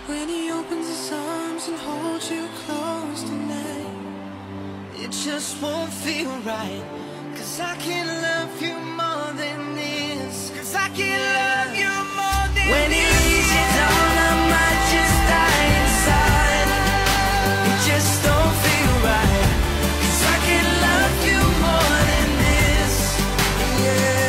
When he opens his arms and holds you close tonight, it just won't feel right. 'Cause I can't love you more than this. 'Cause I can't love you more than when he leaves you down, I might just die inside. It just don't feel right. 'Cause I can't love you more than this. Yeah.